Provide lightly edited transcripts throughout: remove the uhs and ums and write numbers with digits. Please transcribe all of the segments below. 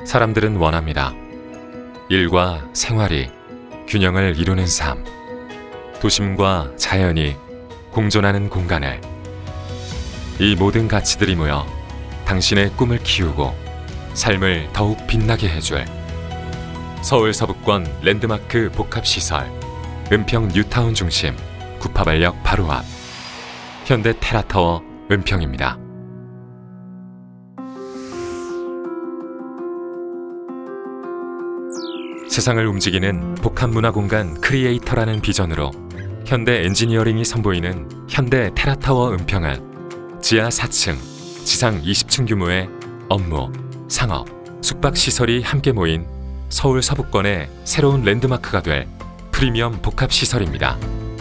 사람들은 원합니다. 일과 생활이 균형을 이루는 삶, 도심과 자연이 공존하는 공간을. 이 모든 가치들이 모여 당신의 꿈을 키우고 삶을 더욱 빛나게 해줄 서울 서북권 랜드마크 복합시설 은평 뉴타운 중심 구파발역 바로 앞 현대 테라타워 은평입니다. 세상을 움직이는 복합문화공간 크리에이터라는 비전으로 현대 엔지니어링이 선보이는 현대 테라타워 은평은 지하 4층, 지상 20층 규모의 업무, 상업, 숙박시설이 함께 모인 서울 서북권의 새로운 랜드마크가 될 프리미엄 복합시설입니다.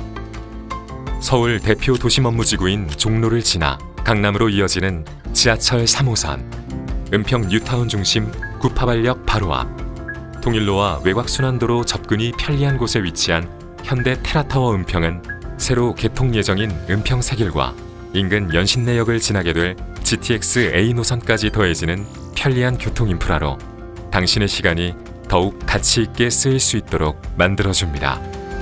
서울 대표 도심업무지구인 종로를 지나 강남으로 이어지는 지하철 3호선, 은평 뉴타운 중심 구파발역 바로 앞, 통일로와 외곽순환도로 접근이 편리한 곳에 위치한 현대 테라타워 은평은 새로 개통 예정인 은평 세길과 인근 연신내역을 지나게 될 GTX A 노선까지 더해지는 편리한 교통 인프라로 당신의 시간이 더욱 가치 있게 쓰일 수 있도록 만들어줍니다.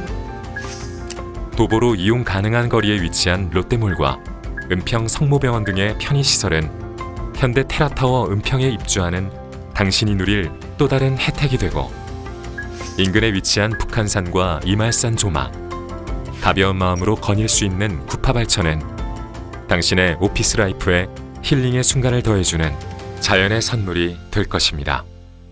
도보로 이용 가능한 거리에 위치한 롯데몰과 은평 성모병원 등의 편의시설은 현대 테라타워 은평에 입주하는 당신이 누릴 또 다른 혜택이 되고, 인근에 위치한 북한산과 이말산 조망, 가벼운 마음으로 거닐 수 있는 구파발천은 당신의 오피스 라이프에 힐링의 순간을 더해주는 자연의 선물이 될 것입니다.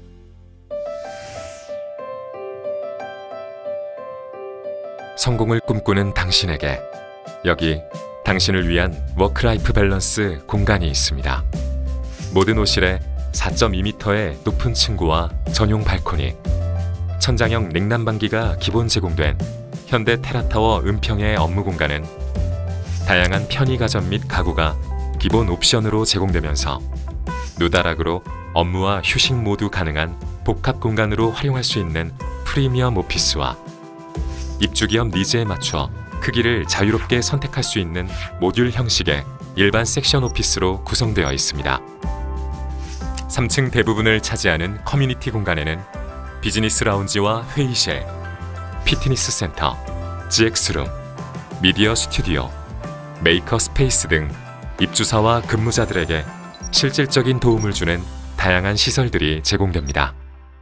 성공을 꿈꾸는 당신에게 여기 당신을 위한 워크라이프 밸런스 공간이 있습니다. 모든 호실에 4.2m의 높은 층고와 전용 발코니, 천장형 냉난방기가 기본 제공된 현대 테라타워 은평의 업무 공간은 다양한 편의 가전 및 가구가 기본 옵션으로 제공되면서 누다락으로 업무와 휴식 모두 가능한 복합 공간으로 활용할 수 있는 프리미엄 오피스와 입주기업 니즈에 맞춰 크기를 자유롭게 선택할 수 있는 모듈 형식의 일반 섹션 오피스로 구성되어 있습니다. 3층 대부분을 차지하는 커뮤니티 공간에는 비즈니스 라운지와 회의실, 피트니스 센터, GX룸, 미디어 스튜디오, 메이커 스페이스 등 입주사와 근무자들에게 실질적인 도움을 주는 다양한 시설들이 제공됩니다.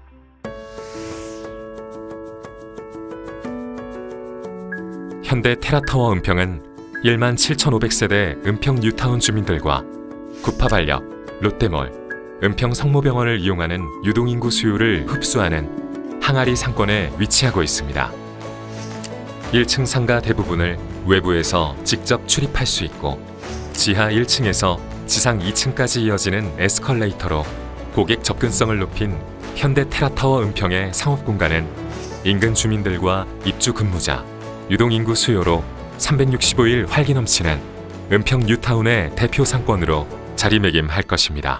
현대 테라타워 은평은 17,500세대 은평 뉴타운 주민들과 구파발역, 롯데몰, 은평 성모병원을 이용하는 유동인구 수요를 흡수하는 항아리 상권에 위치하고 있습니다. 1층 상가 대부분을 외부에서 직접 출입할 수 있고, 지하 1층에서 지상 2층까지 이어지는 에스컬레이터로 고객 접근성을 높인 현대 테라타워 은평의 상업공간은 인근 주민들과 입주 근무자, 유동인구 수요로 365일 활기 넘치는 은평 뉴타운의 대표 상권으로 자리매김할 것입니다.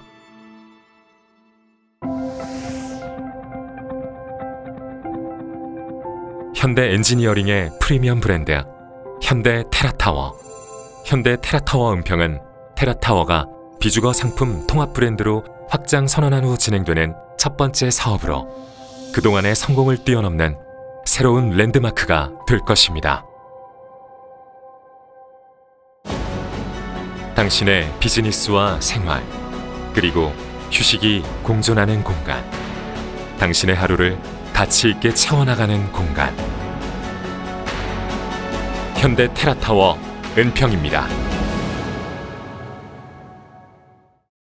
현대 엔지니어링의 프리미엄 브랜드 현대 테라타워. 현대 테라타워 은평은 테라타워가 비주거 상품 통합 브랜드로 확장 선언한 후 진행되는 첫 번째 사업으로 그동안의 성공을 뛰어넘는 새로운 랜드마크가 될 것입니다. 당신의 비즈니스와 생활, 그리고 휴식이 공존하는 공간, 당신의 하루를 가치 있게 채워나가는 공간, 현대 테라타워 은평입니다.